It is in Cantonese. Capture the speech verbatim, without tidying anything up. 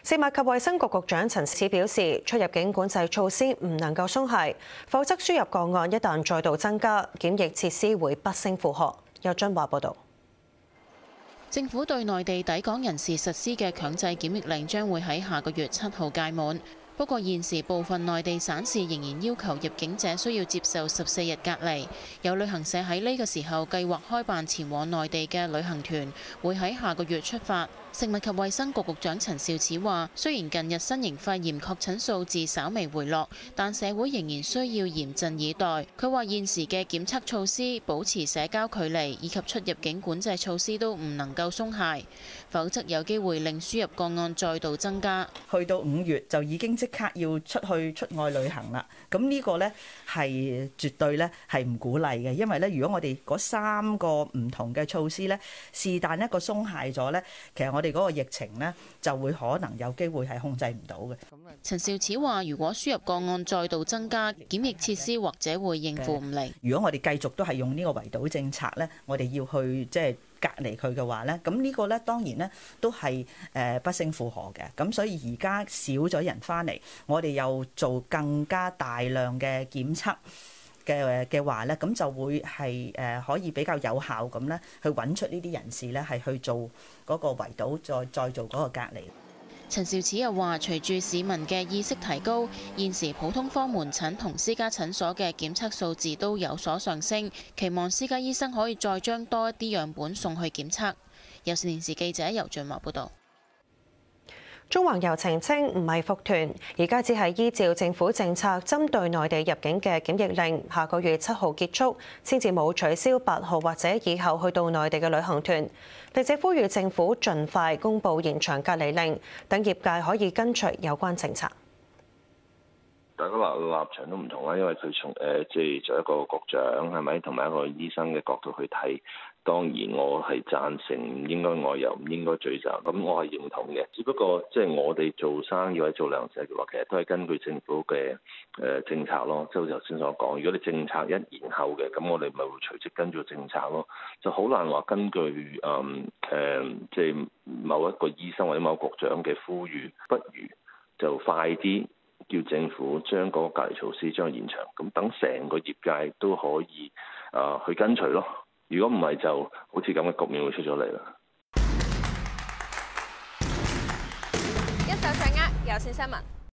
食物及衛生局局長陳肇始表示，出入境管制措施唔能夠鬆懈，否則輸入個案一旦再度增加，檢疫設施會不勝負荷。有津華報導。 政府對內地抵港人士實施嘅強制檢疫令將會喺下個月七號屆滿。不過現時部分內地省市仍然要求入境者需要接受十四日隔離。有旅行社喺呢個時候計劃開辦前往內地嘅旅行團，會喺下個月出發。食物及衛生局局長陳肇始話：雖然近日新型肺炎確診數字稍微回落，但社會仍然需要嚴陣以待。佢話現時嘅檢測措施、保持社交距離以及出入境管制措施都唔能夠鬆懈，否則有機會令輸入個案再度增加。 去到五月就已經即刻要出去出外旅行啦。咁呢個呢係絕對呢係唔鼓勵嘅，因為呢，如果我哋嗰三個唔同嘅措施呢，是但一個鬆懈咗呢，其實我我哋嗰個疫情呢，就會可能有機會係控制唔到嘅。 陳肇始話：如果輸入個案再度增加，檢疫設施或者會應付唔嚟。 如果我哋繼續都係用呢個圍堵政策呢，我哋要去即係隔離佢嘅話呢，咁呢個呢當然呢都係誒不勝負荷嘅。咁所以而家少咗人翻嚟，我哋又做更加大量嘅檢測嘅嘅話咧，咁就會係誒可以比較有效咁咧，去揾出呢啲人士咧，係去做嗰個圍堵，再再做嗰個隔離。 陳肇始又話：隨住市民嘅意識提高，現時普通科門診同私家診所嘅檢測數字都有所上升，期望私家醫生可以再將多一啲樣本送去檢測。有線電視記者尤俊華報導。 中環遊澄清唔係復團，而家只係依照政府政策針對內地入境嘅檢疫令，下個月七號結束，先至冇取消八號或者以後去到內地嘅旅行團。並且呼籲政府盡快公布延長隔離令，等業界可以跟隨有關政策。 大家立立場都唔同啦，因為佢從誒即係做一個局長係咪，同埋一個醫生嘅角度去睇。當然我係贊成唔應該外遊，唔應該聚集，咁我係認同嘅。只不過即係我哋做生意或者做糧食嘅話，其實都係根據政府嘅誒政策咯。即係好似頭先所講，如果你政策一延後嘅，咁我哋咪會隨即跟住政策咯。就好難話根據誒誒即係某一個醫生或者某個局長嘅呼籲，不如就快啲叫政府將嗰個隔離措施將佢延長，咁等成個業界都可以啊、呃、去跟隨咯。如果唔係，就好似咁嘅局面會出咗嚟啦。 一手掌握有線新聞。